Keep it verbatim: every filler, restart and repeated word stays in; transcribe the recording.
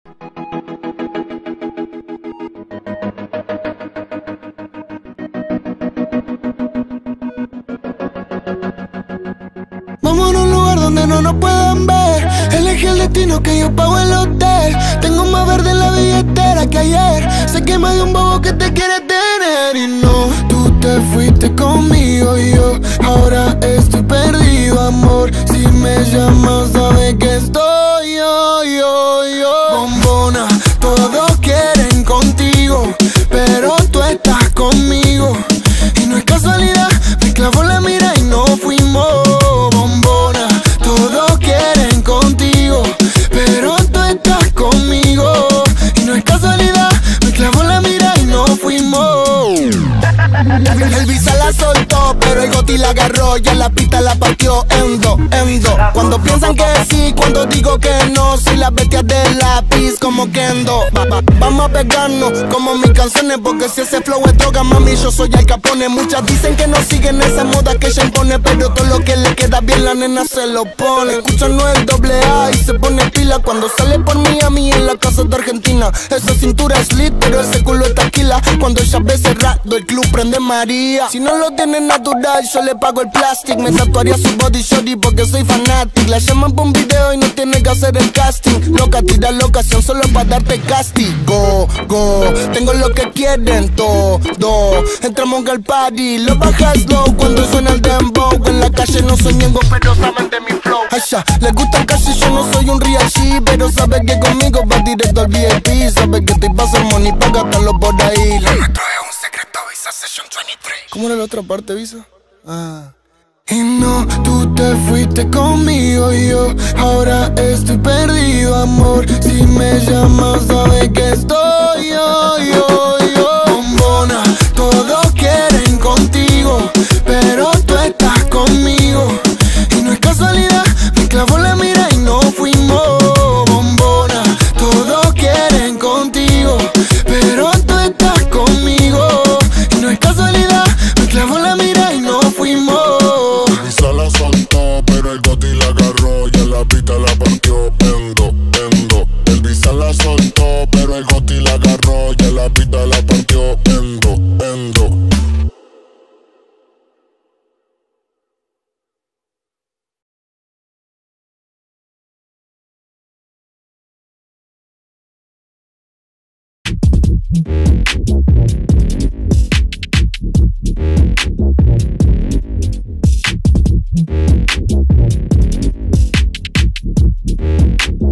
Vamos a un lugar donde no nos puedan ver. Elegí el destino que yo pago el hotel. Tengo más verde en la billetera que ayer. Sé que más de un bobo que te quiere tener. Y no, tú te fuiste conmigo y yo ahora estoy perdido, amor. Si me llamas sabes que estoy yo, yo, yo. Bombona, todos quieren contigo, pero tú estás conmigo. Y no es casualidad, me clavó la mira y no fuimos. Bombona, todos quieren contigo, pero tú estás conmigo. Y no es casualidad, me clavó la mira y no fuimos. El visa la soltó, pero el goti la agarró y en la pista la partió. Endo, endo. Cuando piensan que sí, cuando digo que no, soy la bestia del lápiz como Kendo. Va, va, vamos a pegarnos como mis canciones, porque si ese flow es droga, mami, yo soy Al Capone. Muchas dicen que no siguen esa moda que ella impone, pero todo lo que le queda bien la nena se lo pone. Escuchan no el doble A y se pone pila cuando sale por Miami en la casa de Argentina. Esa cintura es lit, pero ese culo es taquila. Cuando ella ve cerrado el club prende María. Si no lo tiene natural, yo le pago el plastic. Me tatuaría su body shorty porque soy fanatic. La llaman por un video y no tiene que hacer el casting. Loca, tira la ocasión solo para darte castigo. Go, tengo lo que quieren todo. Entramos al party, lo bajas slow cuando suena el dembow. En la calle no soy ñengo, pero saben de mi flow. Allá, les gusta el cash y yo no soy un real G, pero sabe que conmigo va directo al V I P. Sabe que estoy pa' hacer money pa' gastarlo por ahí. Lo nuestro es un secreto, Visa Session veintitrés. ¿Cómo era la otra parte, Visa? Ah. Y no, tú te fuiste conmigo y yo ahora estoy perdido, amor. Si me llamas sabes que estoy yo, yo, yo. Bombona, todos quieren contigo, pero tú estás conmigo. Y no es casualidad, me clavó la mira y no fuimos. Bombona, todos quieren contigo, pero tú estás conmigo. Y no es casualidad, me clavó la mira y no fuimos. La soltó, pero el goti la agarró y en la pista la partió. Endo, endo. El visa la soltó, pero el goti la agarró y en la pista la partió. Endo, endo. We'll be right back.